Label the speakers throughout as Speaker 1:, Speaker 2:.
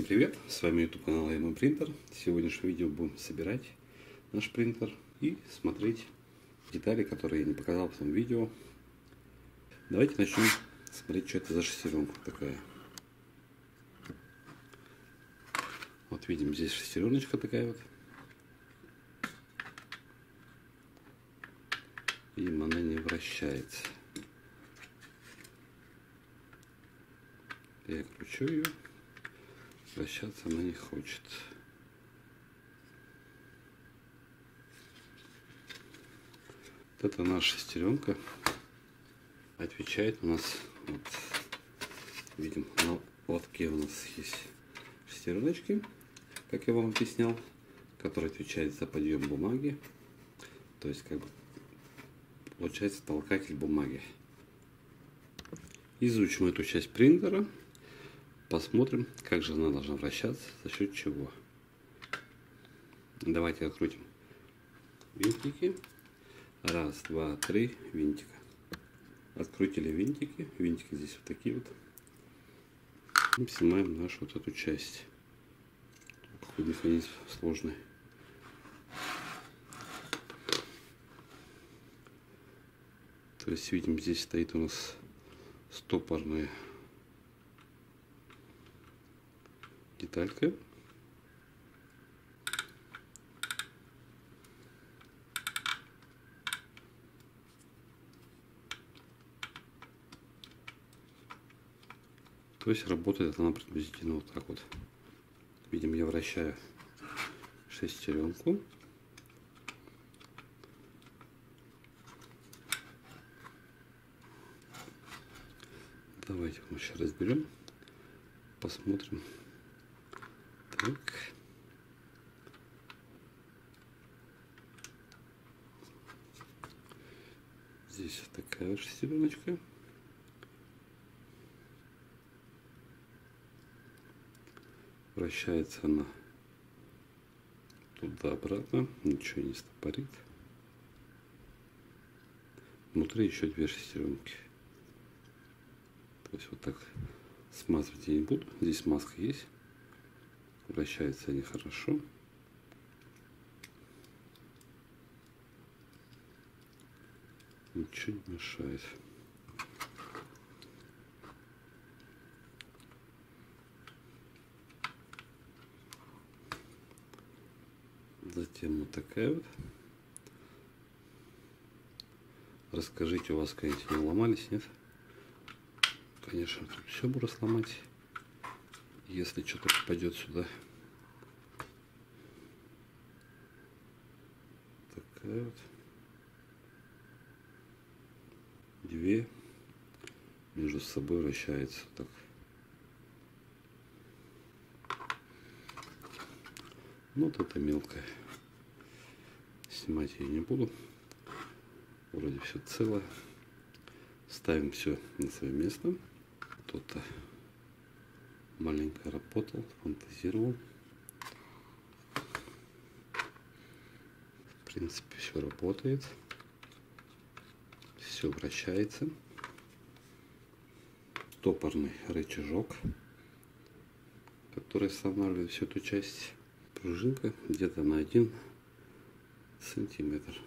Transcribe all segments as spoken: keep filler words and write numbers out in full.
Speaker 1: Всем привет! С вами YouTube канал эй эм эм Принтер. В сегодняшнем видео будем собирать наш принтер и смотреть детали, которые я не показал в том видео. Давайте начнем смотреть, что это за шестеренка такая. Вот видим, здесь шестереночка такая вот. Видим, она не вращается. Я кручу ее. Вращаться она не хочет. Вот это наша шестеренка. Отвечает у нас, вот, видим, на лотке у нас есть шестереночки, как я вам объяснял, который отвечает за подъем бумаги. То есть, как бы, получается толкатель бумаги. Изучим эту часть принтера. Посмотрим, как же она должна вращаться, за счет чего. Давайте открутим винтики. Раз, два, три винтика. Открутили винтики. Винтики здесь вот такие вот. И снимаем нашу вот эту часть. Какой механизм сложный. То есть, видим, здесь стоит у нас стопорная деталька. То есть работает она приблизительно вот так вот. Видим, я вращаю шестеренку. Давайте мы сейчас разберем, посмотрим. Так. Здесь вот такая вот шестереночка. Вращается она туда-обратно, ничего не стопорит. Внутри еще две шестеренки. То есть вот так смазывать я не буду. Здесь маска есть. Вращаются они хорошо. Ничего не мешает. Затем вот такая вот. Расскажите, у вас какие-нибудь не ломались, нет? Конечно, тут все буду сломать, если что-то попадет сюда. Такая вот. Две между собой вращается так. Ну, вот это мелкая. Снимать я не буду. Вроде все целое. Ставим все на свое место. Кто-то маленько работал, фантазировал. В принципе, все работает. Все вращается. Топорный рычажок, который останавливает всю эту часть. Пружинка где-то на один сантиметр.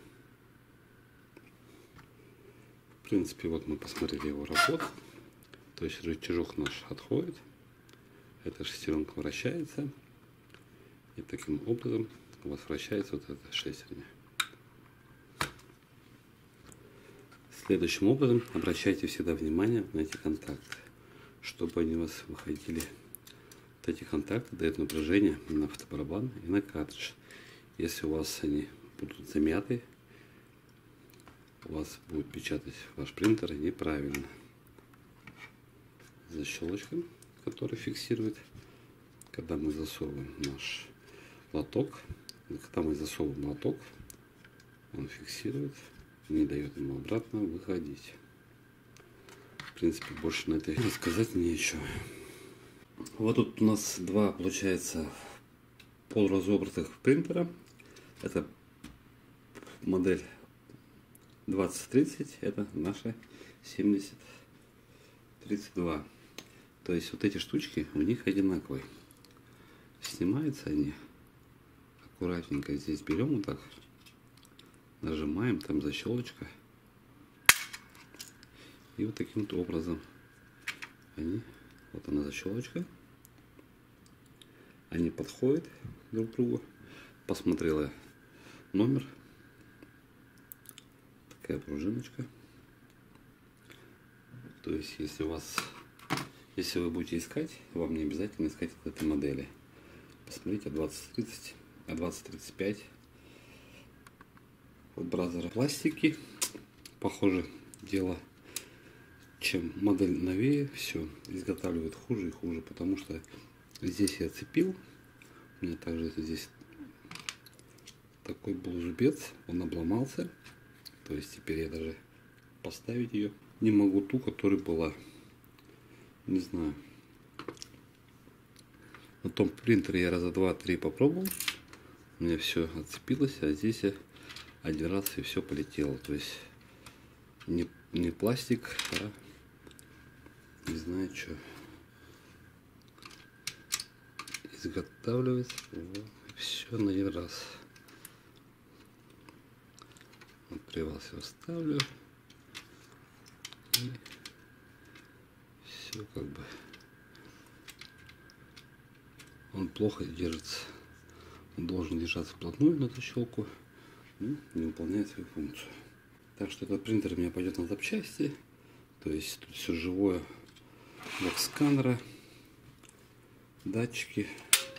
Speaker 1: В принципе, вот мы посмотрели его работу. То есть рычажок наш отходит. Эта шестеренка вращается. И таким образом у вас вращается вот эта шестерня. Следующим образом обращайте всегда внимание на эти контакты, чтобы они у вас выходили. Вот эти контакты дают напряжение на фотобарабан и на картридж. Если у вас они будут замяты, у вас будет печатать ваш принтер неправильно. Защелочка, которая фиксирует, когда мы засовываем наш лоток, когда мы засовываем лоток, он фиксирует, не дает ему обратно выходить. В принципе, больше на это рассказать нечего. Вот тут у нас два, получается, полуразобранных принтера. Это модель двадцать тридцать, это наша семьдесят тридцать два. То есть вот эти штучки у них одинаковые. снимаются они. Аккуратненько здесь берем вот так, нажимаем, там защелочка. И вот таким вот образом они, вот она защелочка. Они подходят друг к другу. Посмотрела номер. Такая пружиночка. То есть, если у вас, если вы будете искать, вам не обязательно искать вот этой модели. Посмотрите, двадцать тридцать, а двадцать тридцать пять. Вот бразеры пластики. Похоже дело, чем модель новее, все изготавливают хуже и хуже, потому что здесь я цепил. У меня также здесь такой был зубец, он обломался. То есть теперь я даже поставить ее не могу, ту, которая была. Не знаю. На том принтере я раза два-три попробовал. У меня все отцепилось, а здесь я один раз и все полетело. То есть не, не пластик, а не знаю что. Изготавливается все на один раз. Вот привал все ставлю. И все как бы. Он плохо держится. Он должен держаться вплотную на защелку. Ну, не выполняет свою функцию. Так что этот принтер у меня пойдет на запчасти. То есть тут все живое. Блок сканера. Датчики.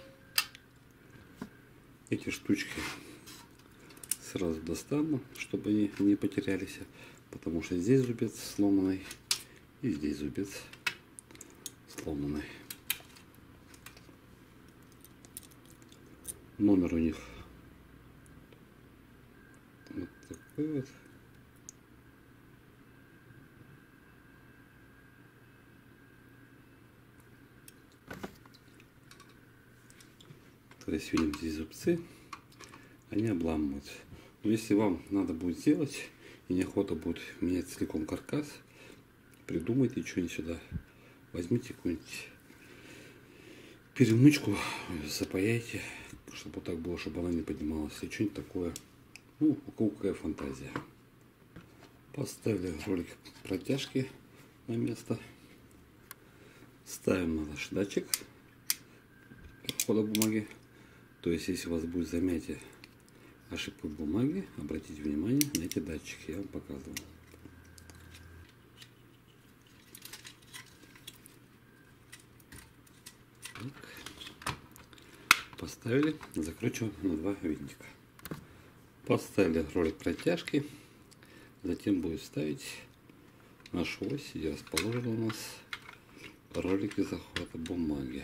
Speaker 1: Эти штучки сразу достану, чтобы они не потерялись, потому что здесь зубец сломанный и здесь зубец сломанный. Номер у них вот такой вот. То есть видим здесь зубцы, они обламываются. Но если вам надо будет сделать и неохота будет менять целиком каркас, придумайте что-нибудь сюда. Возьмите какую-нибудь перемычку, запаяйте, чтобы вот так было, чтобы она не поднималась. И что-нибудь такое. Ну, у кого какая фантазия. Поставили ролик протяжки на место. Ставим на наш датчик хода бумаги. То есть, если у вас будет замятие, ошибка в бумаге, обратите внимание на эти датчики. Я вам показывал. Так. Поставили, закручиваем на два винтика. Поставили ролик протяжки. Затем будет ставить нашу ось, где расположены у нас ролики захвата бумаги.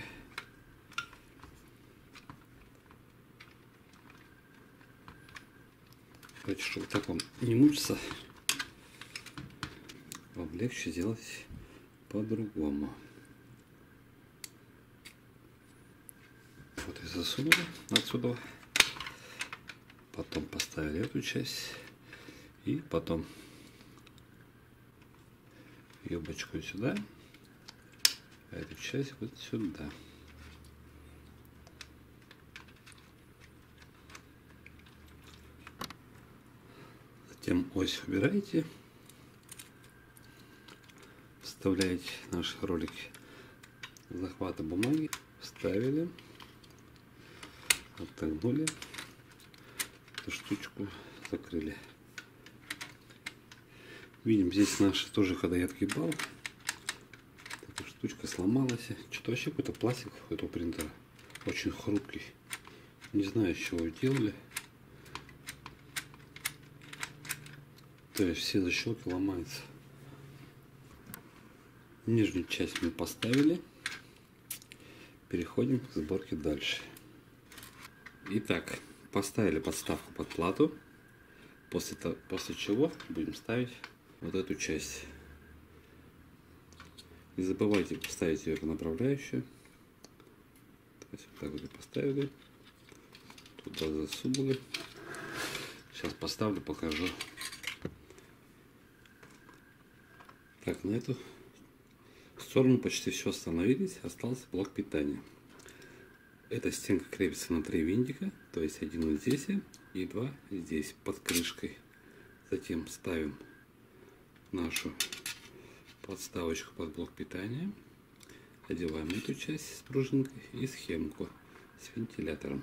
Speaker 1: Короче, чтобы так вам не мучиться, вам легче сделать по-другому. Вот и засунули отсюда. Потом поставили эту часть. И потом юбочку сюда. А эту часть вот сюда. Затем ось убираете. Вставляете наш ролик захвата бумаги. Вставили. Отогнули. Эту штучку закрыли. Видим, здесь наш тоже, когда я отгибал, эта штучка сломалась. Что-то вообще какой-то пластик у этого принтера. Очень хрупкий. Не знаю, с чего делали. То есть все защелки ломаются. Нижнюю часть мы поставили. Переходим к сборке дальше. Итак, поставили подставку под плату. После, того, после чего будем ставить вот эту часть. Не забывайте поставить ее в направляющую. То есть вот так вот поставили. Туда засунули. Сейчас поставлю, покажу. Так, на эту сторону почти все остановились. Остался блок питания. Эта стенка крепится на три винтика, то есть один вот здесь и два здесь под крышкой. Затем ставим нашу подставочку под блок питания, одеваем эту часть с пружинкой и схемку с вентилятором.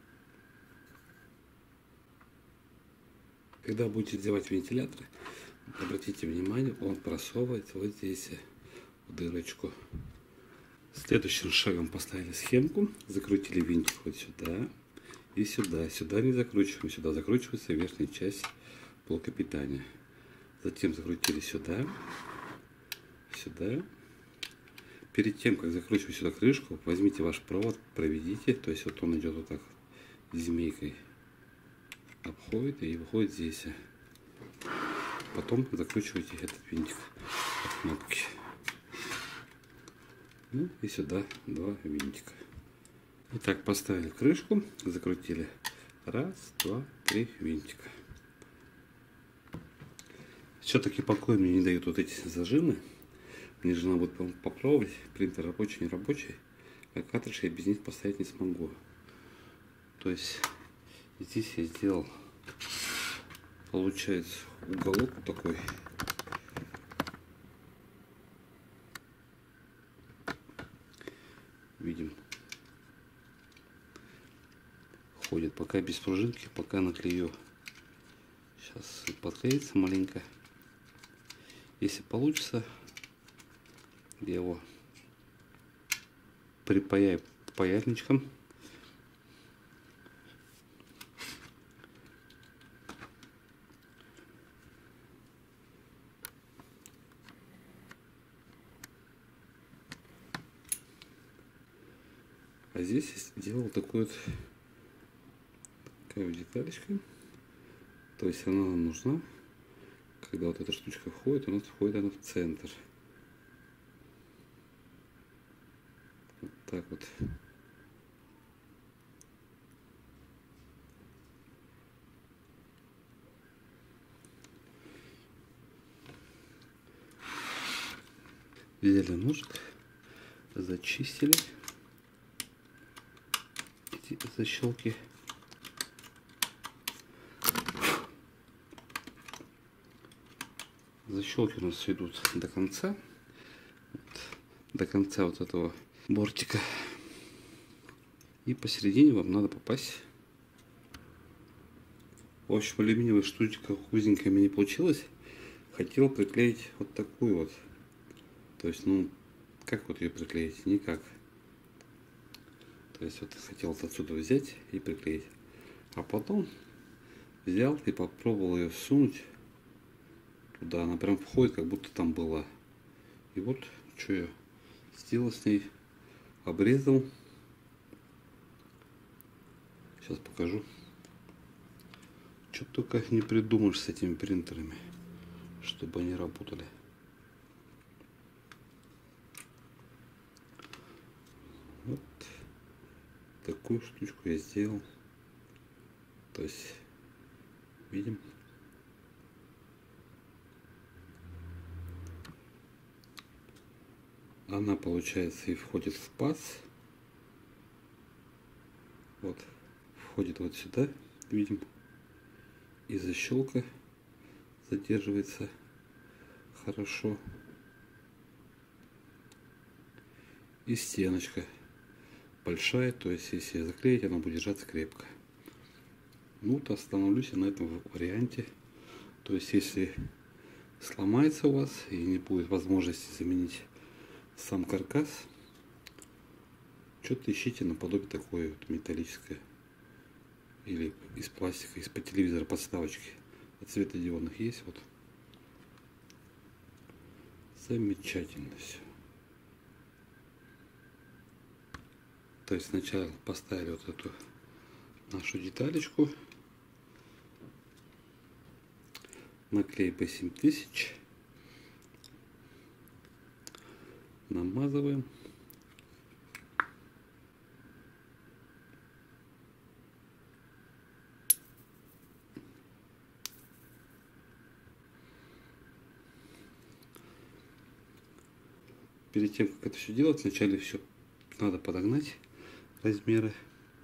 Speaker 1: Когда будете одевать вентилятор, обратите внимание, он просовывается вот здесь в дырочку. Следующим шагом поставили схемку, закрутили винтик вот сюда и сюда. Сюда не закручиваем, сюда закручивается верхняя часть блока питания. Затем закрутили сюда, сюда. Перед тем, как закручивать сюда крышку, возьмите ваш провод, проведите, то есть вот он идет вот так змейкой, обходит и выходит здесь. Потом закручивайте этот винтик от кнопки. Ну и сюда два винтика. Итак, поставили крышку, закрутили. Раз, два, три винтика. Все-таки покой мне не дают вот эти зажимы. Мне жена будет попробовать. Принтер рабочий, не рабочий. А картридж я без них поставить не смогу. То есть здесь я сделал, получается, уголок такой. Видим, ходит пока без пружинки, пока наклею. Сейчас подклеится маленько. Если получится, я его припаяю паяльничком. А здесь я сделал такой вот, такая вот деталечка. То есть она нам нужна, когда вот эта штучка входит, у нас входит она в центр. Вот так вот. Взяли ножик, зачистили эти защелки. Защелки у нас идут до конца, вот, до конца вот этого бортика. И посередине вам надо попасть. В общем, алюминиевая штучка узенькая мне не получилось. Хотел приклеить вот такую вот. То есть, ну, как вот ее приклеить? Никак. То есть, вот хотел вот отсюда взять и приклеить. А потом взял и попробовал ее сунуть. Да, она прям входит, как будто там была. И вот, что я сделал с ней. Обрезал. Сейчас покажу. Что только не придумаешь с этими принтерами, чтобы они работали. Вот такую штучку я сделал. То есть, видим. Она, получается, и входит в паз. Вот. Входит вот сюда, видим. И защелка задерживается хорошо. И стеночка большая, то есть если заклеить, она будет держаться крепко. Ну вот остановлюсь на этом варианте. То есть если сломается у вас и не будет возможности заменить сам каркас, что-то ищите наподобие такое вот металлическое или из пластика, из-под телевизора подставочки от светодиодных есть. Вот замечательно все. То есть сначала поставили вот эту нашу деталечку, наклей по семь тысяч, намазываем. Перед тем, как это все делать, вначале все надо подогнать. размеры.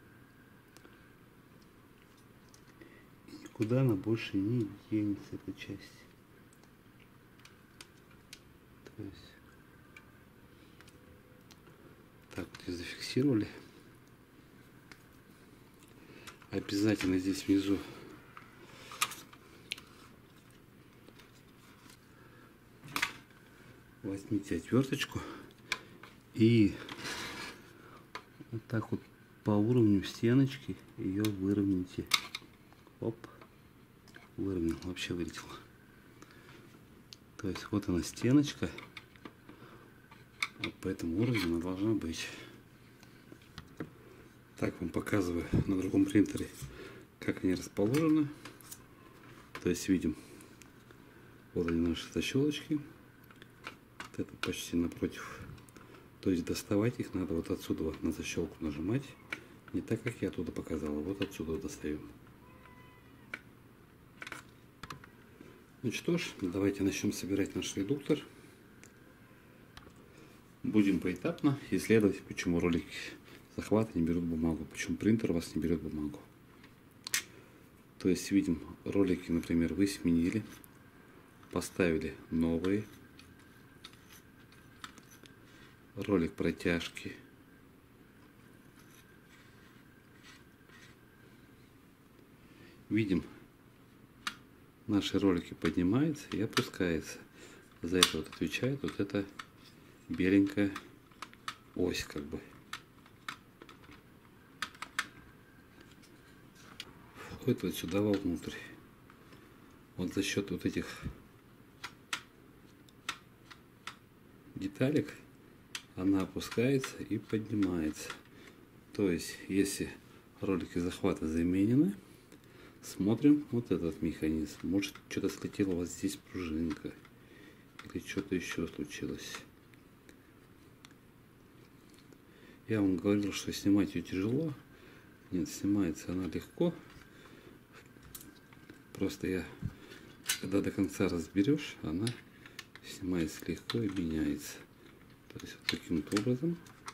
Speaker 1: И никуда она больше не денется, эта часть. То есть так вот и зафиксировали. Обязательно здесь внизу возьмите отверточку и вот так вот по уровню стеночки ее выровняйте. Оп, выровнял, вообще вылетел. То есть вот она стеночка, вот по этому уровню она должна быть. Так вам показываю на другом принтере, как они расположены. То есть видим, вот они наши защелочки. Вот это почти напротив. То есть доставать их надо вот отсюда вот на защелку нажимать. Не так, как я оттуда показал, а вот отсюда достаем. Ну что ж, давайте начнем собирать наш редуктор. Будем поэтапно исследовать, почему ролики захвата не берут бумагу, почему принтер у вас не берет бумагу. То есть видим, ролики, например, вы сменили, поставили новые. Ролик протяжки. Видим, наши ролики поднимаются и опускаются. За это вот отвечает вот эта беленькая ось, как бы. Входит вот сюда вовнутрь. Вот за счет вот этих деталек она опускается и поднимается. То есть, если ролики захвата заменены, смотрим вот этот механизм. Может, что-то слетело вот здесь пружинка. Или что-то еще случилось. Я вам говорил, что снимать ее тяжело. Нет, снимается она легко. Просто я, когда до конца разберешь, она снимается легко и меняется. То есть вот таким вот образом.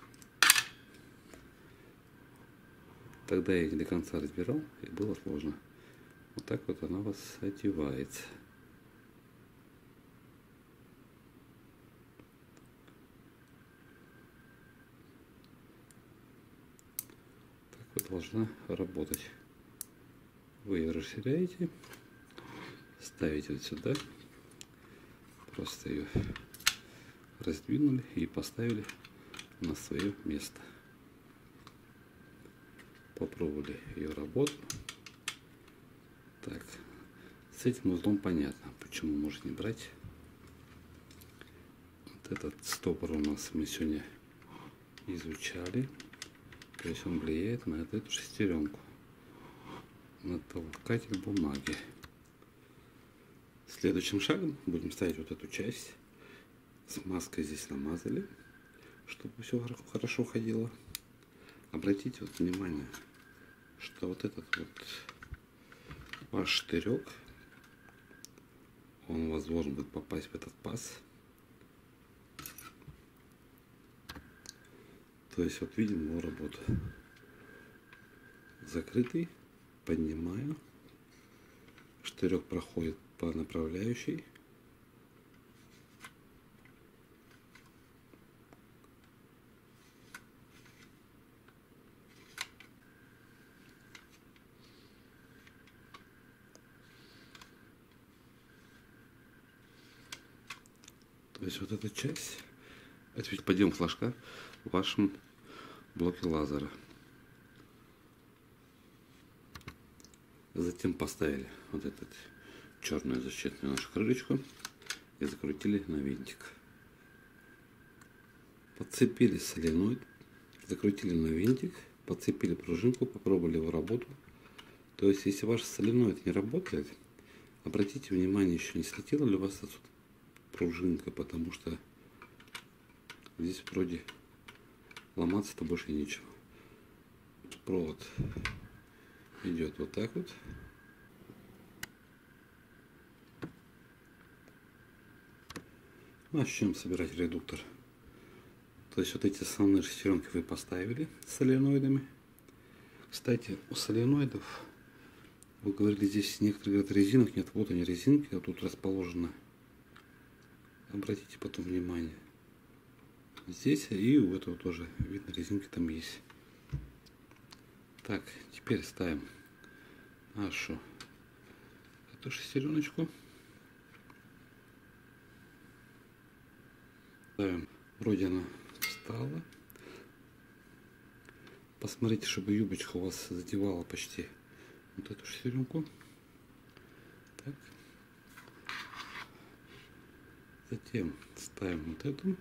Speaker 1: Тогда я не до конца разбирал, и было сложно. Вот так вот она у вас одевается. Так вот должна работать. Вы ее расширяете, ставите вот сюда, просто ее раздвинули и поставили на свое место. Попробовали ее работу. Так, с этим узлом понятно, почему может не брать. Вот этот стопор у нас мы сегодня изучали. То есть он влияет на эту шестеренку, на толкатель бумаги. Следующим шагом будем ставить вот эту часть. Смазкой здесь намазали, чтобы все хорошо ходило. Обратите вот внимание, что вот этот вот ваш штырек, он у вас должен будет попасть в этот паз. То есть вот видим его работу. Закрытый, поднимаю, штырек проходит по направляющей. То есть вот эта часть, это ведь подъем флажка в вашем блоке лазера. Затем поставили вот этот черную защитную нашу крылечку и закрутили на винтик. Подцепили соленоид, закрутили на винтик, подцепили пружинку, попробовали его работу. То есть, если ваш соленоид не работает, обратите внимание, еще не слетела ли у вас отсюда пружинка, потому что здесь вроде ломаться-то больше нечего. Провод идет вот так вот. Начнем собирать редуктор. То есть вот эти основные шестеренки вы поставили с соленоидами. Кстати, у соленоидов, вы говорили, здесь некоторые говорят, резинок нет. Вот они резинки, вот тут расположены. Обратите потом внимание. Здесь и у этого тоже видно, резинки там есть. Так, теперь ставим нашу эту шестереночку. Ставим, вроде она встала. Посмотрите, чтобы юбочка у вас задевала почти вот эту шестеренку. Так. Затем ставим вот эту.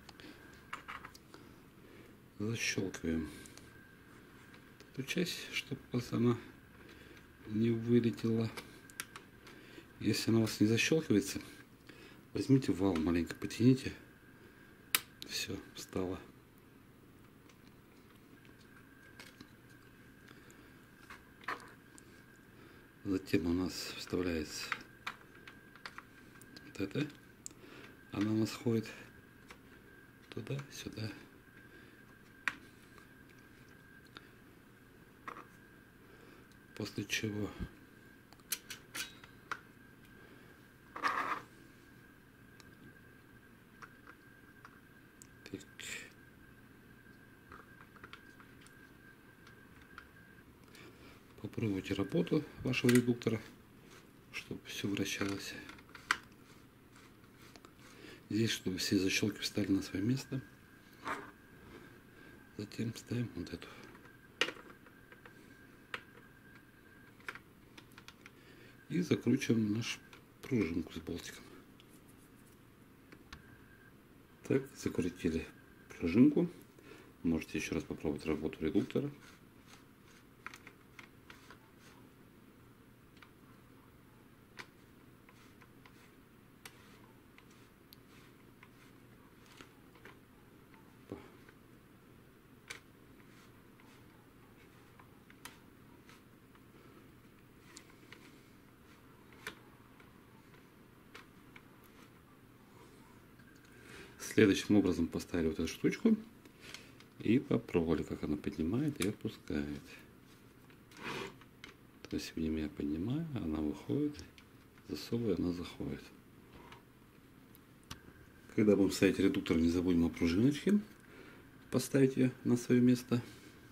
Speaker 1: Защелкиваем эту часть, чтобы она не вылетела. Если она у вас не защелкивается, возьмите вал, маленько потяните. Все, встало. Затем у нас вставляется вот это. Она у нас ходит туда, сюда. После чего так. Попробуйте работу вашего редуктора, чтобы все вращалось. Здесь, чтобы все защелки встали на свое место. Затем ставим вот эту. И закручиваем нашу пружинку с болтиком. Так, закрутили пружинку. Можете еще раз попробовать работу редуктора. Следующим образом поставили вот эту штучку и попробовали, как она поднимает и отпускает. То есть, видимо, я поднимаю, она выходит, засовываю, она заходит. Когда будем ставить редуктор, не забудем о пружиночке. Поставить ее на свое место.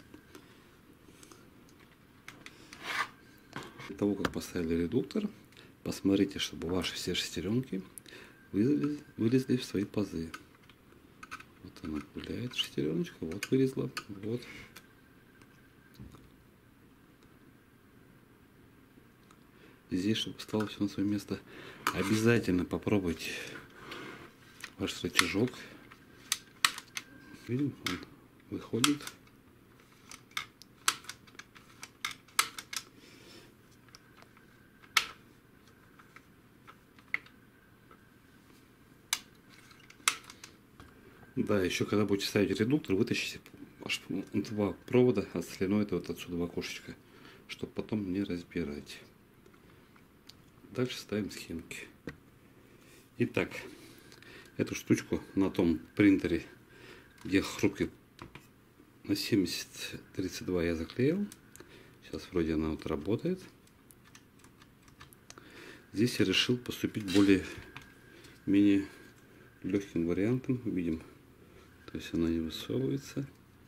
Speaker 1: Для того, как поставили редуктор, посмотрите, чтобы ваши все шестеренки вылезли, вылезли в свои пазы. Вот она гуляет, шестереночка, вот вылезла, вот. Здесь, чтобы стало все на свое место, обязательно попробуйте ваш рычажок. Видим, он выходит. Да, еще когда будете ставить редуктор, вытащите аж два провода, а остальное это вот отсюда в окошечко, чтобы потом не разбирать. Дальше ставим схемки. Итак, эту штучку на том принтере, где хрупкий, на семьдесят тридцать два я заклеил. Сейчас вроде она вот работает. Здесь я решил поступить более-менее легким вариантом. Видим, то есть она не высовывается.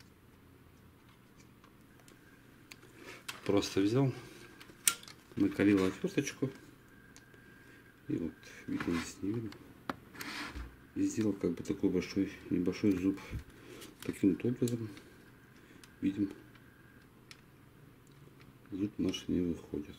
Speaker 1: Просто взял, накалил отверточку. И вот, видно, здесь не видно. И сделал как бы такой большой, небольшой зуб. Таким вот образом, видим, зуб наш не выходит.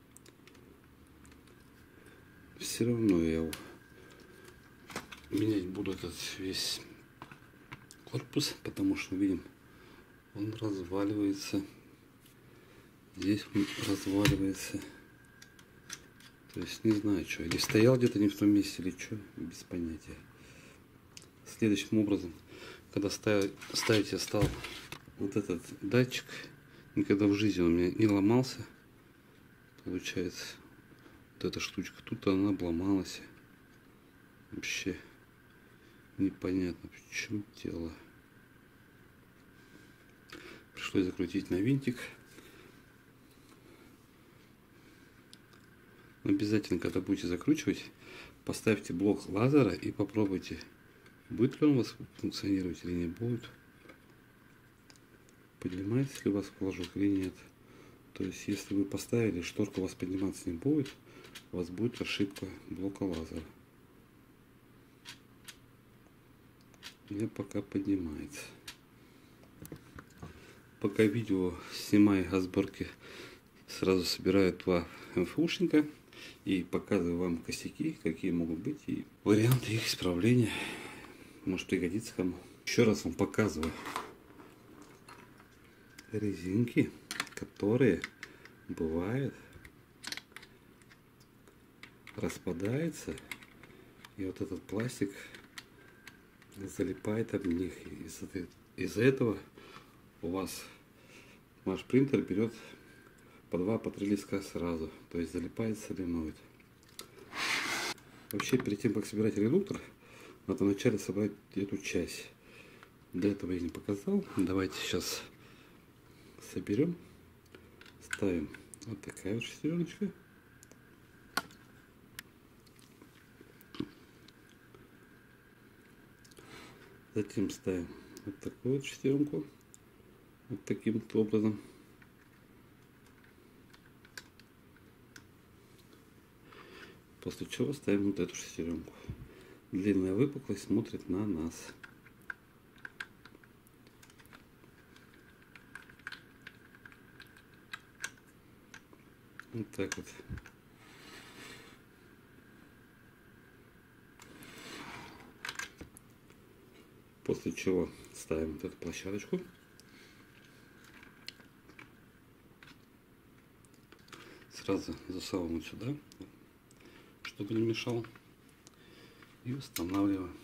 Speaker 1: Все равно я его менять буду этот весь корпус, потому что видим, он разваливается. Здесь он разваливается. То есть не знаю, что. Или стоял где-то не в том месте, или что, без понятия. Следующим образом, когда ставить, ставить я стал вот этот датчик, никогда в жизни он у меня не ломался. Получается, вот эта штучка, тут она обломалась. Вообще непонятно, в чем дело. Пришлось закрутить на винтик. Но обязательно, когда будете закручивать, поставьте блок лазера и попробуйте, будет ли он у вас функционировать или не будет. Поднимается ли у вас флажок или нет. То есть, если вы поставили, шторка у вас подниматься не будет, у вас будет ошибка блока лазера. У меня пока поднимается. Пока видео снимаю о сборке, сразу собираю два МФУшника и показываю вам косяки, какие могут быть, и варианты их исправления. Может пригодится кому. Еще раз вам показываю резинки, которые бывает распадается, и вот этот пластик залипает об них. Из-за из этого у вас ваш принтер берет по два, по три листка сразу, то есть залипает, соревнует. Вообще, перед тем как собирать редуктор, надо вначале собрать эту часть. Для этого я не показал. Давайте сейчас соберем, ставим вот такая вот шестереночка. Затем ставим вот такую вот шестеренку, вот таким вот образом. После чего ставим вот эту шестеренку. Длинная выпуклость смотрит на нас. Вот так вот. После чего ставим вот эту площадочку. Сразу засовываем сюда, чтобы не мешал. И устанавливаем.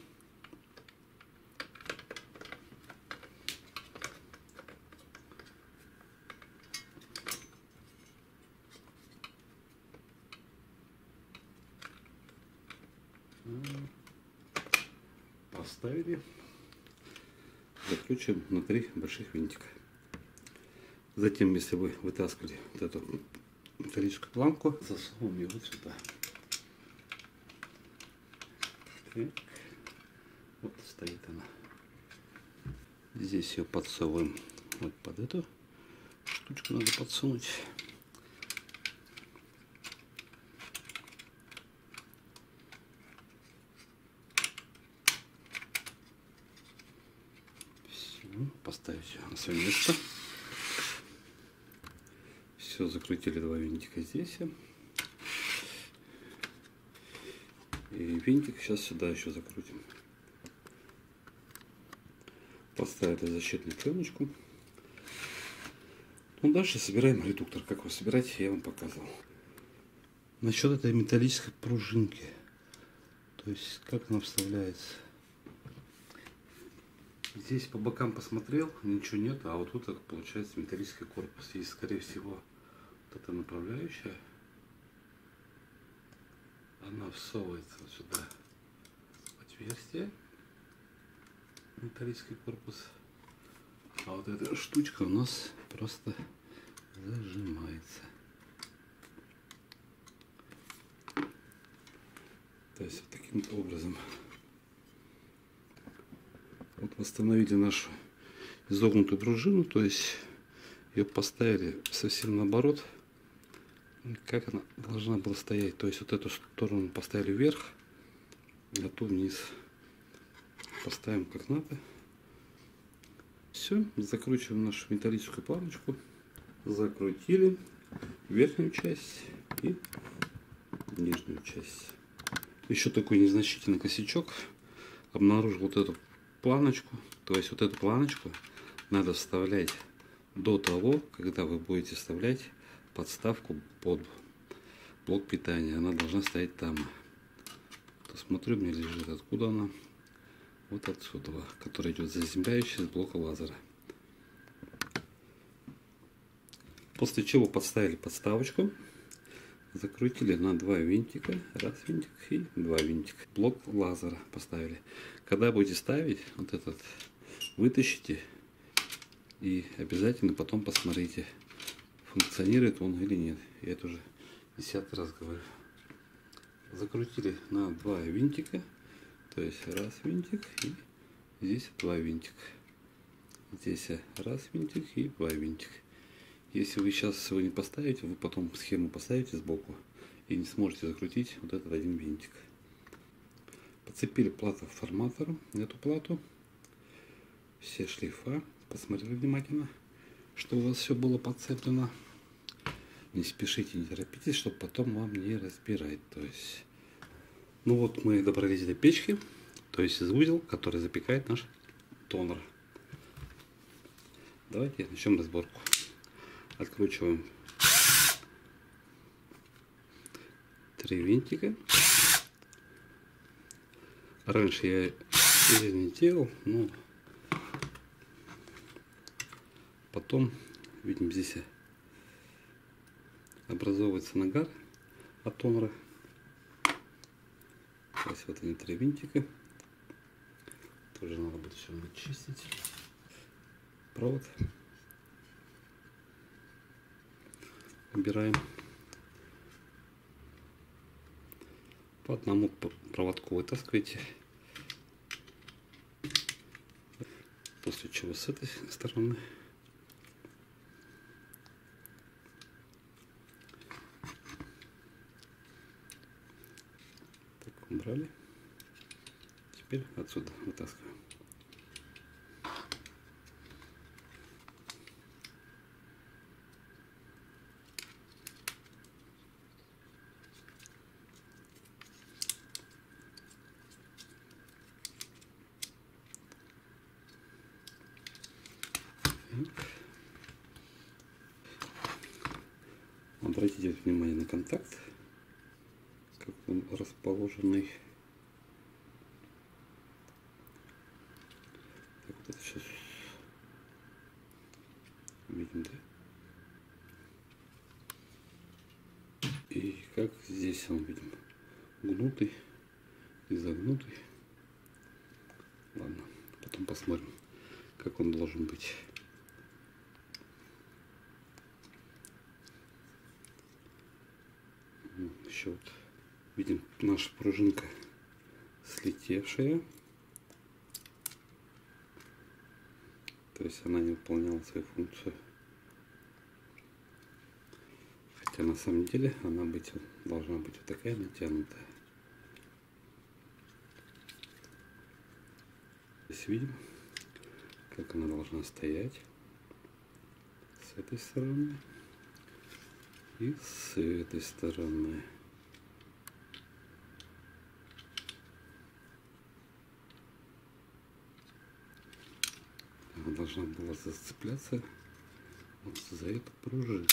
Speaker 1: Поставили. Закручиваем на три больших винтика. Затем, если вы вытаскивали вот эту металлическую планку, засовываем ее вот сюда. Так. Вот стоит она. Здесь ее подсовываем вот под эту штучку, надо подсунуть. Поставить на свое место. Все, закрутили два винтика здесь. И винтик сейчас сюда еще закрутим. Поставили защитную пленочку. Ну, дальше собираем редуктор. Как его собирать, я вам показывал. Насчет этой металлической пружинки. То есть, как она вставляется. Здесь по бокам посмотрел, ничего нет, а вот тут это получается металлический корпус. И, скорее всего, вот эта направляющая, она всовывается вот сюда в отверстие, металлический корпус. А вот эта штучка у нас просто зажимается. То есть вот таким образом. Вот восстановили нашу изогнутую пружину, то есть ее поставили совсем наоборот, как она должна была стоять. То есть вот эту сторону поставили вверх, а ту вниз. Поставим как надо. Все, закручиваем нашу металлическую планочку, закрутили верхнюю часть и нижнюю часть. Еще такой незначительный косячок. Обнаружил вот эту планочку, то есть вот эту планочку надо вставлять до того, когда вы будете вставлять подставку под блок питания. Она должна стоять там. То смотрю, мне лежит, откуда она. Вот отсюда, который идет заземляющий с блока лазера. После чего подставили подставочку, закрутили на два винтика, раз винтик и два винтика. Блок лазера поставили. Когда будете ставить, вот этот вытащите И обязательно потом посмотрите, функционирует он или нет. Я это уже десятый раз говорю. Закрутили на два винтика. То есть раз винтик и здесь два винтика. Здесь раз винтик и два винтика. Если вы сейчас его не поставите, вы потом схему поставите сбоку и не сможете закрутить вот этот один винтик. Подцепили плату форматором, эту плату, все шлейфа, посмотрели внимательно, что у вас все было подцеплено. Не спешите, не торопитесь, чтобы потом вам не разбирать. То есть, ну вот мы добрались до печки, то есть из узел, который запекает наш тонер. Давайте начнем разборку. Откручиваем три винтика. Раньше я это не делал, но потом, видим, здесь образовывается нагар от тонера. Здесь вот они три винтика. Тоже надо будет все чистить. Провод. Убираем. По одному проводку вытаскиваете. После чего с этой стороны так убрали. Теперь отсюда вытаскиваем. Обратите внимание на контакт, как он расположенный. Так, вот это сейчас видим, да? И как здесь он видим, гнутый и загнутый. Ладно, потом посмотрим, как он должен быть. Еще вот видим, наша пружинка слетевшая, то есть она не выполняла свою функцию, хотя на самом деле она быть, должна быть вот такая натянутая. Здесь видим, как она должна стоять с этой стороны и с этой стороны. Она должна была зацепляться вот за эту пружинку.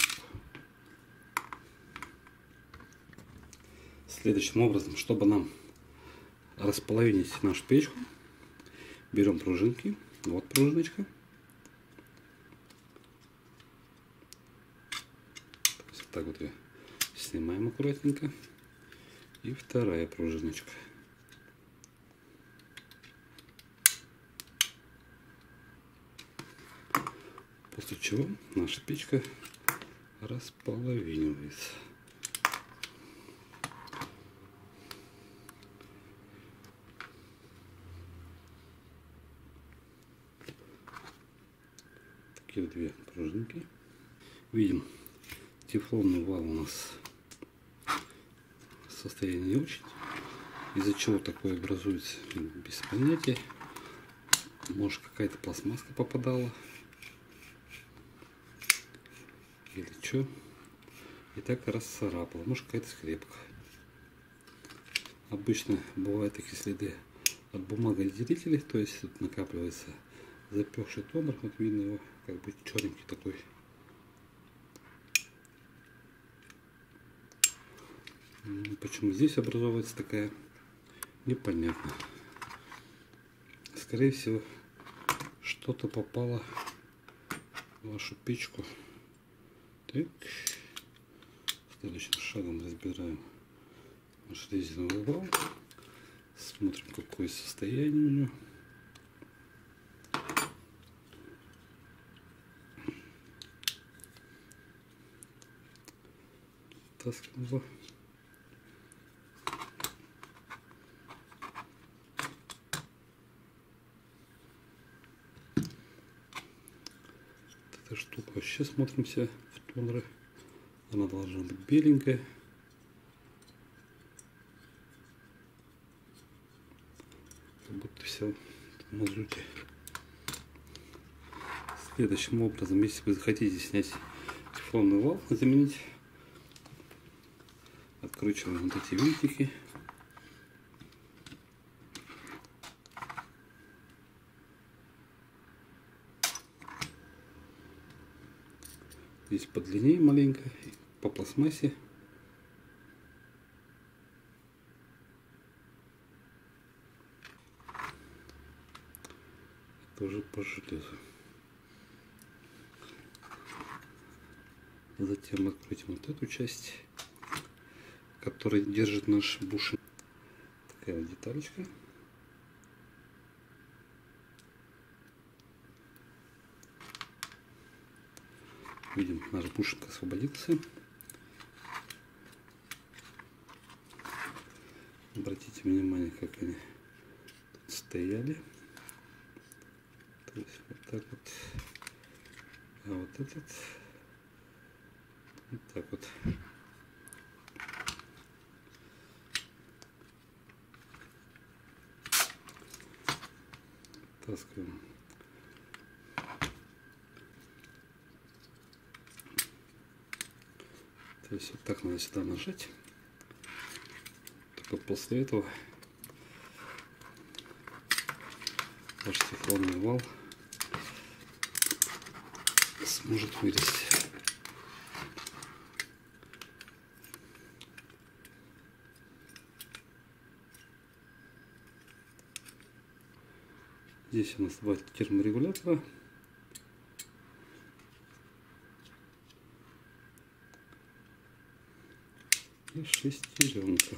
Speaker 1: Следующим образом, чтобы нам располовинить нашу печку, берем пружинки. Вот пружиночка. Вот так вот ее снимаем аккуратненько. И вторая пружиночка. После чего наша печка располовинивается. Такие две пружинки. Видим, тефлонный вал у нас состояние не очень. Из-за чего такое образуется, без понятия. Может, какая-то пластмасска попадала. Или что, и так расцарапала, может какая-то скрепка. Обычно бывают такие следы от бумагоотделителей, то есть тут накапливается запекший тонер, вот видно его, как бы черненький такой. Почему здесь образовывается такая, непонятно. Скорее всего, что-то попало в вашу печку. Так, следующим шагом разбираем наш резиновый вал, смотрим, какое состояние у него. вытаскиваем его. Эта штука вообще смотримся в тонры. Она должна быть беленькая. Как будто все в мазуте. Следующим образом, если вы захотите снять тефлонный вал, заменить, откручиваем вот эти винтики. Здесь подлиннее маленько, по пластмассе. Тоже по железу. Затем открутим вот эту часть, которая держит наш бушин. Такая вот деталечка. Видим, наш бушинг освободился. Обратите внимание, как они тут стояли. То есть вот так вот. А вот этот вот так вот. Таскиваем. То есть вот так надо сюда нажать. Только после этого ваш тефлонный вал сможет вылезти. Здесь у нас два терморегулятора. И шестеренка.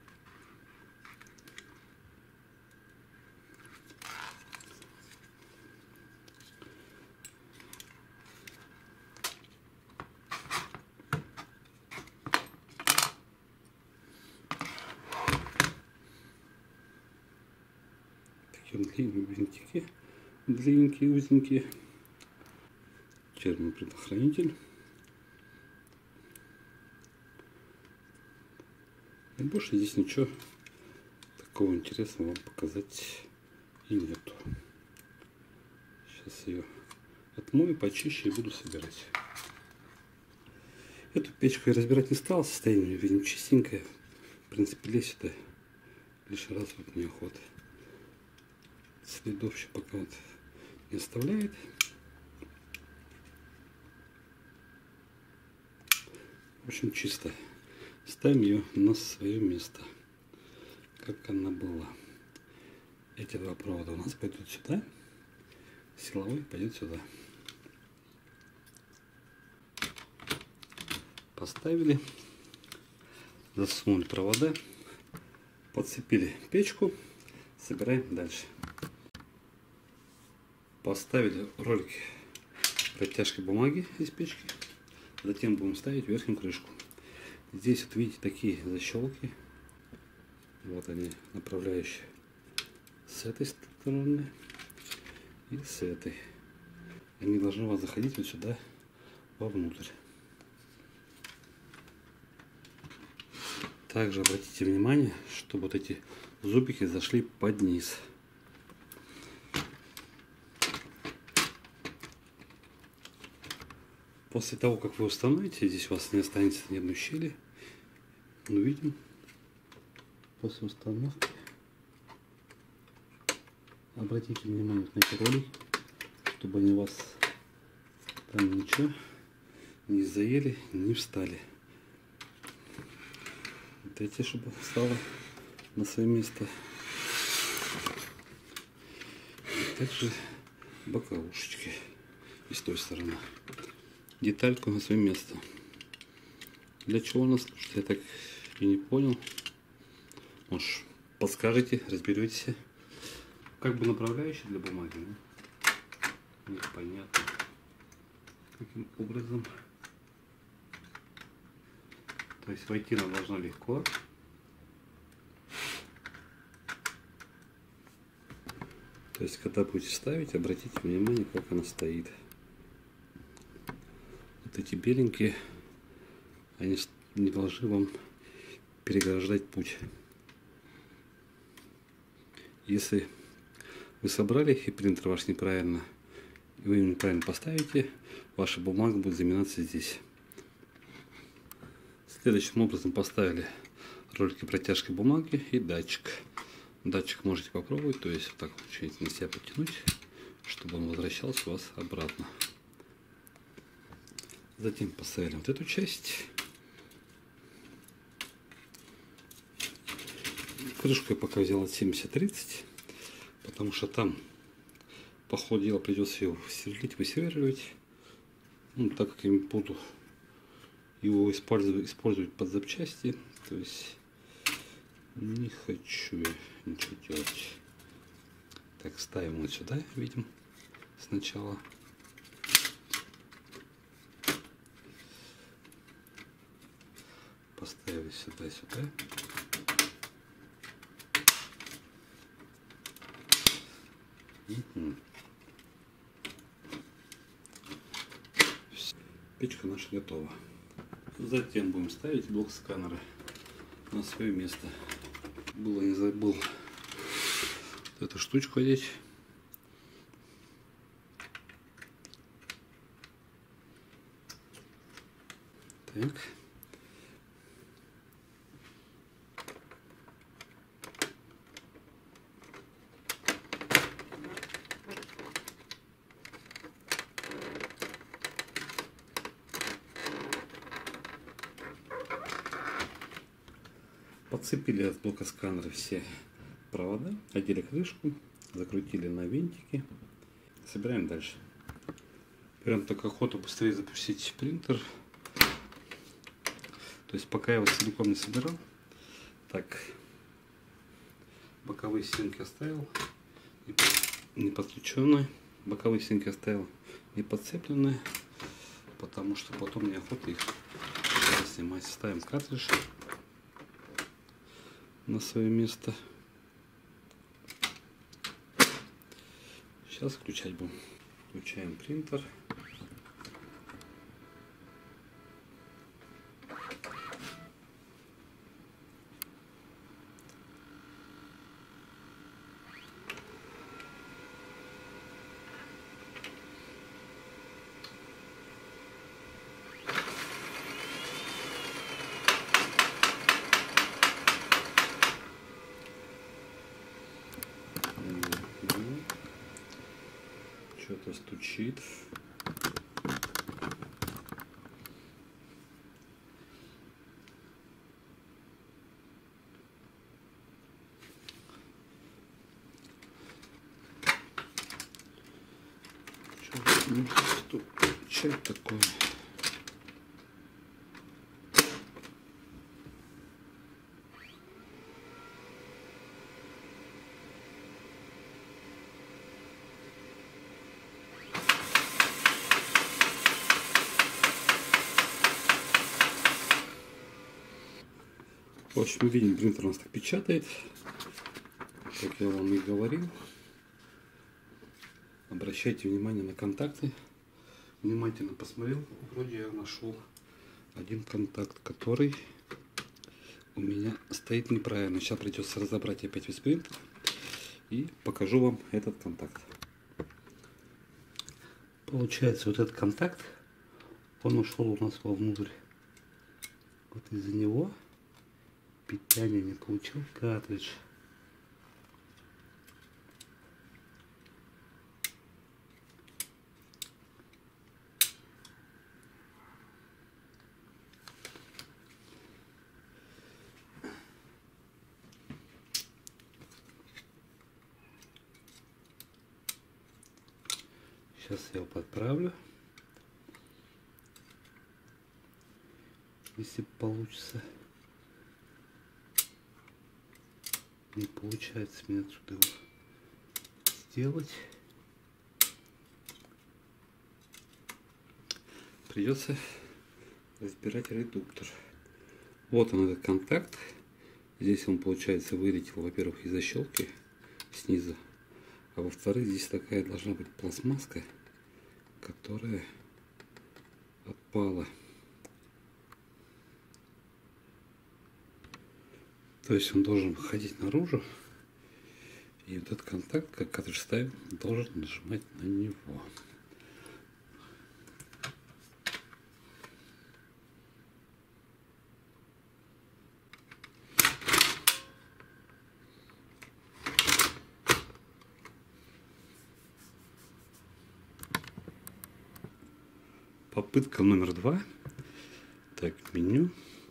Speaker 1: Такие длинные винтики, длинненькие, узенькие. Термопредохранитель. И больше здесь ничего такого интересного вам показать и нету. Сейчас ее отмою, почищу и буду собирать. Эту печку я разбирать не стал, состояние, видим, чистенькое. В принципе, лезть сюда лишь раз вот неохота. Следов еще пока вот не оставляет. В общем, чисто. Ставим ее на свое место, как она была. Эти два провода у нас пойдут сюда, силовой пойдет сюда. Поставили, засунули провода, подцепили печку, собираем дальше. Поставили ролики протяжки бумаги из печки, затем будем ставить верхнюю крышку. Здесь вот видите такие защелки, вот они направляющие с этой стороны и с этой. Они должны у вас заходить вот сюда вовнутрь. Также обратите внимание, чтобы вот эти зубики зашли под низ. После того, как вы установите, здесь у вас не останется ни одной щели. Но видим, после установки, обратите внимание на эти ролики, чтобы они у вас там ничего не заели, не встали. Вот эти, чтобы встало на свое место. И также боковушечки и с той стороны. Детальку на свое место. Для чего она служит, я так и не понял. Может, подскажете, разберетесь. Как бы направляющий для бумаги. Ну, непонятно. Каким образом. То есть войти нам должно легко. То есть, когда будете ставить, обратите внимание, как она стоит. Вот эти беленькие, они не должны вам переграждать путь. Если вы собрали и принтер ваш неправильно, и вы его неправильно поставите, ваша бумага будет заминаться здесь. Следующим образом поставили ролики протяжки бумаги и датчик. Датчик можете попробовать, то есть вот так вот чуть на себя потянуть, чтобы он возвращался у вас обратно. Затем поставили вот эту часть. Крышку я пока взял от семьдесят тридцать, потому что там, по ходу дела, придется его сверлить, высверливать. Ну, так как я буду его использовать, использовать под запчасти, то есть не хочу я ничего делать. Так, ставим вот сюда, видим, сначала. Поставили сюда, сюда. Угу. Печка наша готова. Затем будем ставить блок сканера на свое место. Было не забыл вот эту штучку одеть. Так. Подцепили от блока сканера все провода, одели крышку, закрутили на винтики. Собираем дальше. Прям так охота быстрее запустить принтер. То есть пока я его целиком не собирал. Так, боковые стенки оставил не подключенные, боковые стенки оставил не подцепленные, потому что потом неохота их снимать. Ставим картридж на свое место. Сейчас включать будем. Включаем принтер. Что-то стучит. Что стучать такое? В общем, мы видим, принтер у нас так печатает, как я вам и говорил. Обращайте внимание на контакты. Внимательно посмотрел. Вроде я нашел один контакт, который у меня стоит неправильно. Сейчас придется разобрать опять весь принтер и покажу вам этот контакт. Получается, вот этот контакт, он ушел у нас вовнутрь. Вот из-за него питание не получил картридж. Сейчас я его подправлю, если получится. Не получается мне отсюда его сделать. Придется разбирать редуктор. Вот он, этот контакт. Здесь он, получается, вылетел, во-первых, из защелки снизу, а во-вторых, здесь такая должна быть пластмасска, которая отпала. То есть он должен выходить наружу, и вот этот контакт, как который ставим, должен нажимать на него. Попытка номер два. Так, меню.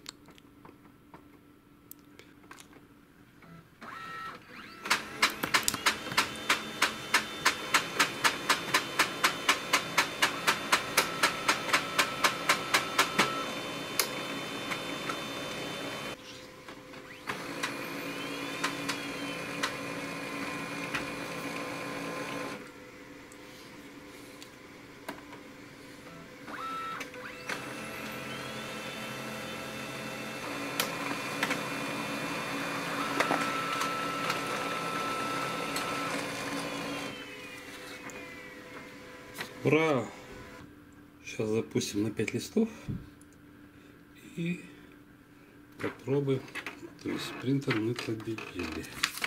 Speaker 1: Ура! Сейчас запустим на пять листов и попробуем. То есть принтер мы победили.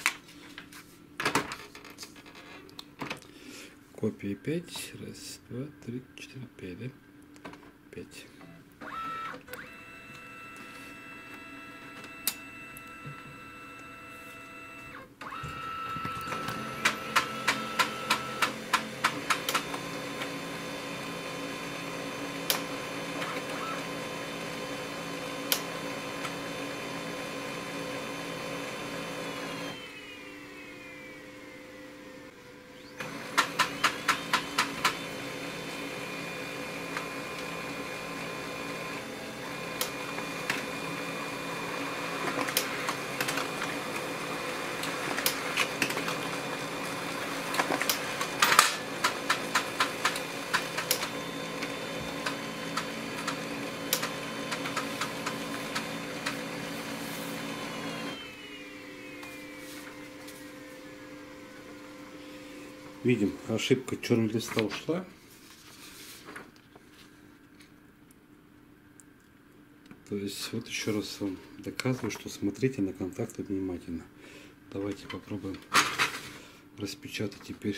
Speaker 1: Копии пять. Раз, два, три, четыре, пять, да? пять. Видим, ошибка черного листа ушла. То есть вот еще раз вам доказываю, что смотрите на контакты внимательно. Давайте попробуем распечатать теперь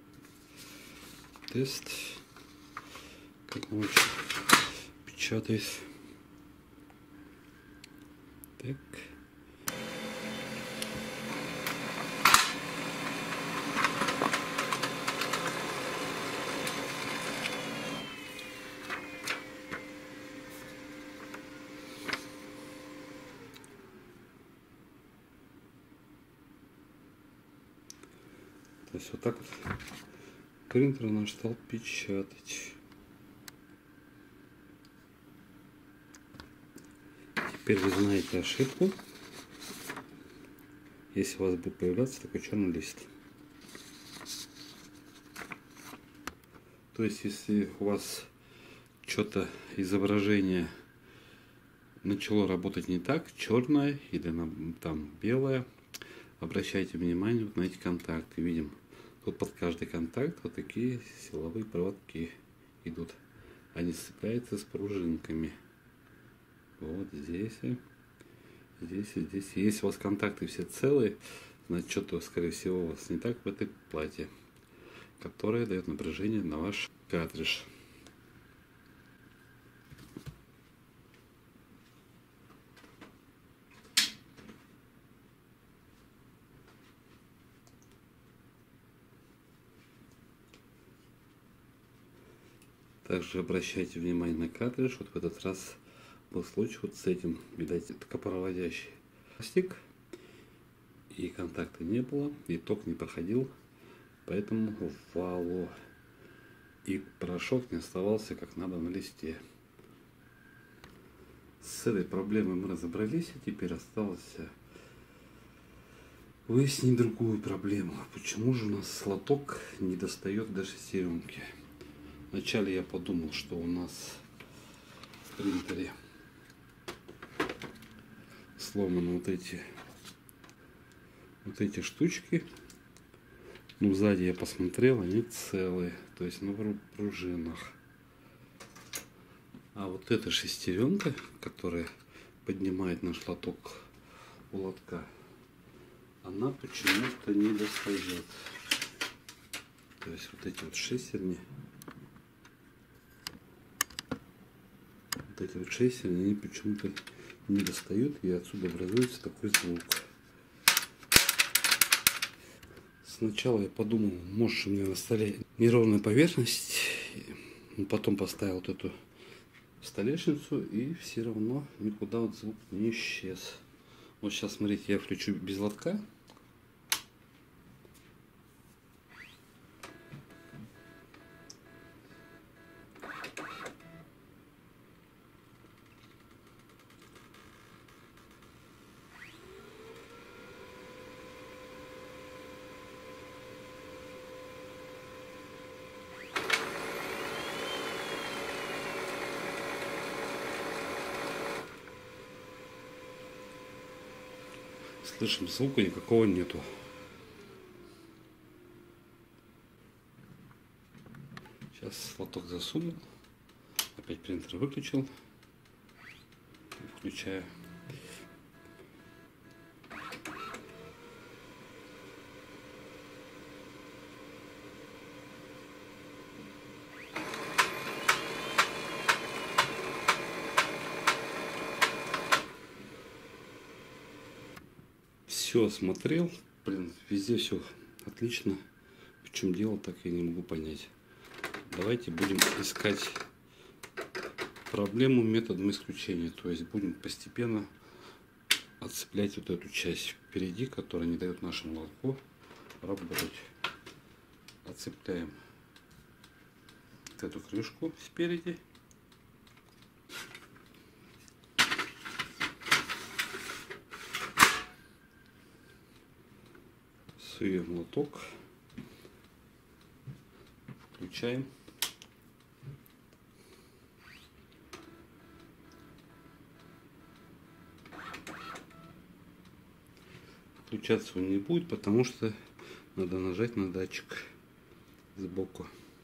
Speaker 1: тест. Как он печатает. Так. То есть вот так вот принтер наш стал печатать. Теперь вы знаете ошибку, если у вас будет появляться такой черный лист. То есть если у вас что-то изображение начало работать не так, черное или там белое, обращайте внимание вот на эти контакты. Видим, тут под каждый контакт вот такие силовые проводки идут. Они сцепляются с пружинками. Вот здесь, здесь и здесь. Если у вас контакты все целые, значит что-то, скорее всего, у вас не так в этой плате, которая дает напряжение на ваш картридж. Также обращайте внимание на картридж. Вот в этот раз был случай вот с этим, видать, токопроводящий пластик, и контакта не было, и ток не проходил, поэтому вало, и порошок не оставался как надо на листе. С этой проблемой мы разобрались, и теперь осталось выяснить другую проблему. Почему же у нас лоток не достает до шестеренки? Вначале я подумал, что у нас в принтере сломаны вот эти вот эти штучки. Ну, сзади я посмотрел, они целые, то есть на пружинах. А вот эта шестеренка, которая поднимает наш лоток у лотка, она почему-то не достает. То есть вот эти вот шестерни, вот эти вот шестерни, они почему-то не достают, и отсюда образуется такой звук. Сначала я подумал, может, у меня на столе неровная поверхность, потом поставил вот эту столешницу, и все равно никуда вот звук не исчез. Вот сейчас, смотрите, я включу без лотка. Слышим, звука никакого нету. Сейчас лоток засунул. Опять принтер выключил. Включаю. Все осмотрел, блин, везде все отлично. В чем дело, так я не могу понять. Давайте будем искать проблему методом исключения. То есть будем постепенно отцеплять вот эту часть впереди, которая не дает нашему лотку работать. Отцепляем вот эту крышку спереди. Суем лоток, включаем. Включаться он не будет, потому что надо нажать на датчик сбоку.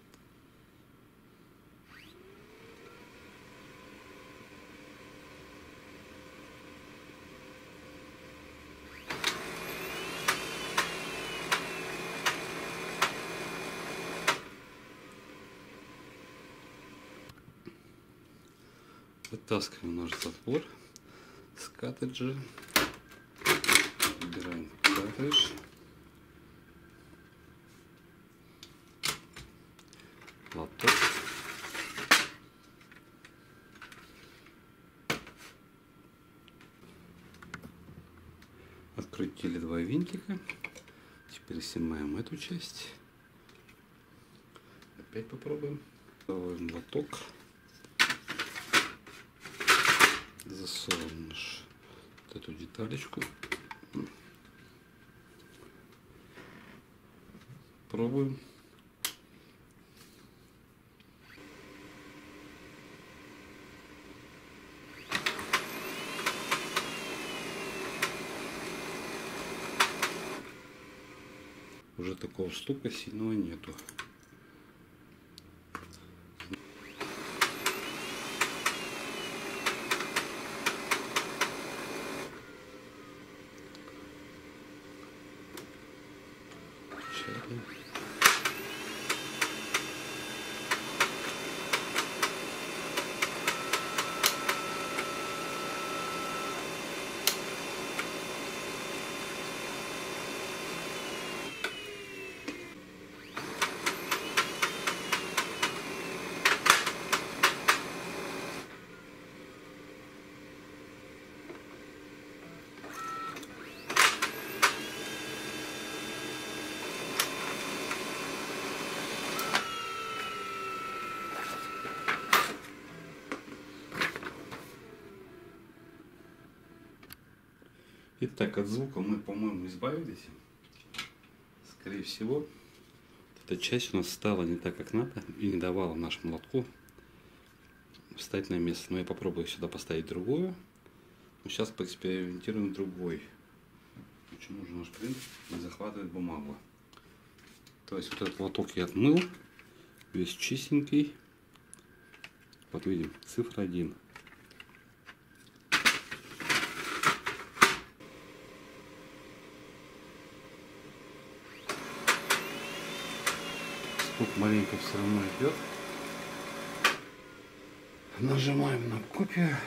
Speaker 1: Вытаскиваем наш затвор с картриджа, убираем картридж, лоток, открутили два винтика, теперь снимаем эту часть, опять попробуем, ставим лоток. Засовываем наш, вот эту деталечку. Пробуем. Уже такого стука сильного нету. Итак, от звука мы, по-моему, избавились. Скорее всего, эта часть у нас стала не так, как надо, и не давала нашему лотку встать на место. Но я попробую сюда поставить другую. Сейчас поэкспериментируем другой. Почему же наш принтер не захватывает бумагу? То есть вот этот лоток я отмыл, весь чистенький. Вот видим, цифра один. Звук маленько все равно идет. Нажимаем на копию.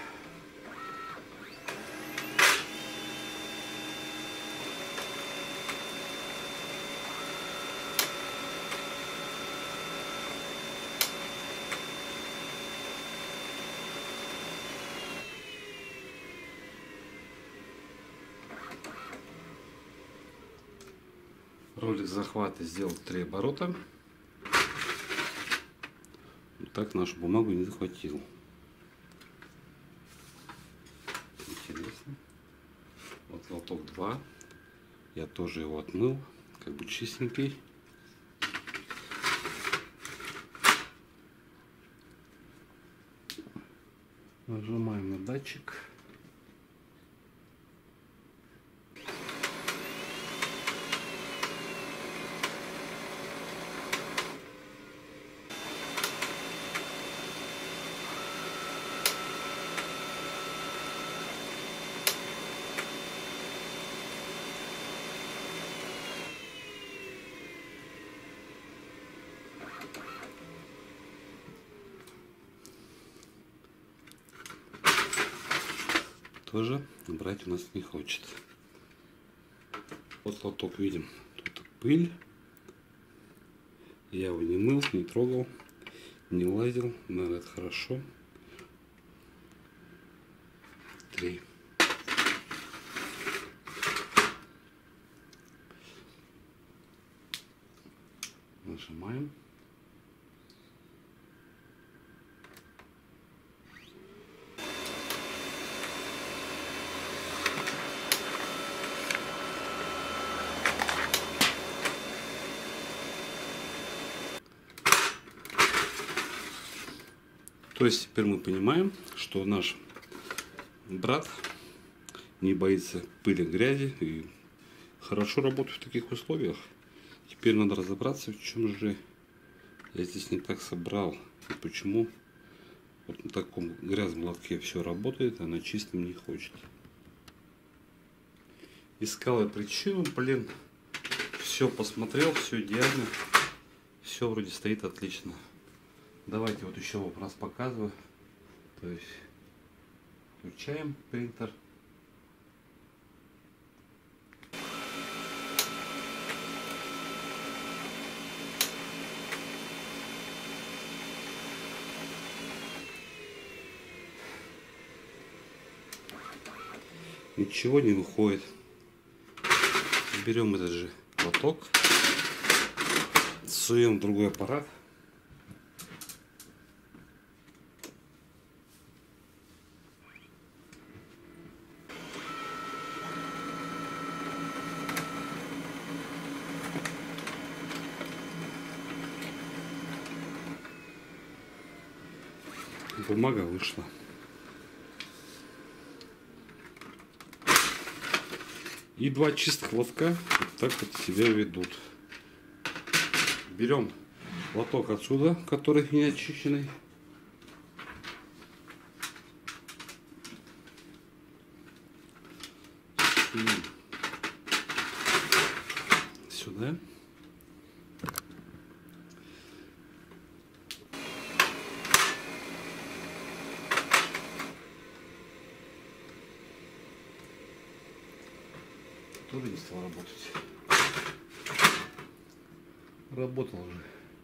Speaker 1: Ролик захвата сделал три оборота. Вот так нашу бумагу не захватил. Интересно. Вот лоток два. Я тоже его отмыл. Как бы чистенький. Нажимаем на датчик. Тоже брать у нас не хочет. Вот лоток видим, тут пыль. Я его не мыл, не трогал, не лазил. Наверное, это хорошо. Три. Нажимаем. То есть теперь мы понимаем, что наш брат не боится пыли, грязи и хорошо работает в таких условиях. Теперь надо разобраться, в чем же я здесь не так собрал и почему вот на таком грязном лотке все работает, а на чистом не хочет. Искал я причину, блин, все посмотрел, все идеально, все вроде стоит отлично. Давайте вот еще раз показываю. То есть включаем принтер. Ничего не выходит. Берем этот же лоток, суем в другой аппарат. Бумага вышла. И два чистых лотка вот так вот себя ведут. Берем лоток отсюда, который не очищенный. Сюда. Тоже не стал работать. Работал же.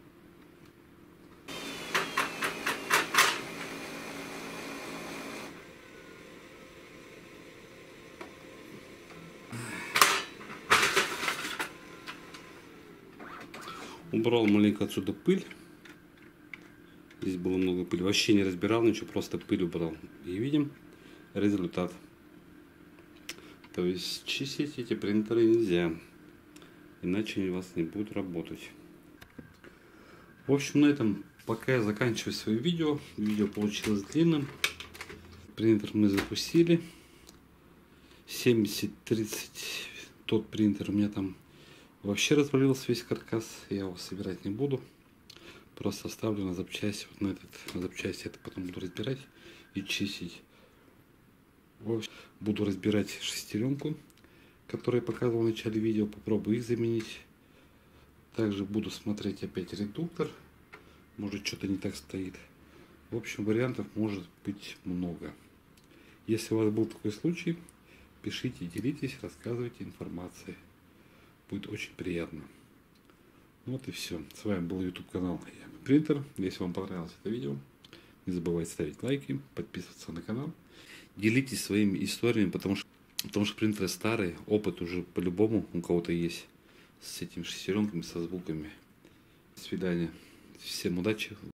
Speaker 1: Убрал маленько отсюда пыль. Здесь было много пыли. Вообще не разбирал ничего, просто пыль убрал. И видим результат. То есть чистить эти принтеры нельзя, иначе они у вас не будут работать. В общем, на этом пока я заканчиваю свое видео. Видео получилось длинным. Принтер мы запустили. семьдесят тридцать, тот принтер у меня там вообще развалился весь каркас. Я его собирать не буду. Просто оставлю на запчасти. Вот на этот на запчасти это потом буду разбирать и чистить. В общем, буду разбирать шестеренку, которую я показывал в начале видео. Попробую их заменить. Также буду смотреть опять редуктор. Может, что-то не так стоит. В общем, вариантов может быть много. Если у вас был такой случай, пишите, делитесь, рассказывайте информацией. Будет очень приятно. Вот и все. С вами был YouTube канал Принтер. Если вам понравилось это видео, не забывайте ставить лайки, подписываться на канал. Делитесь своими историями, потому что, потому что принтеры старые, опыт уже по-любому у кого-то есть с этими шестеренками, со звуками. До свидания. Всем удачи.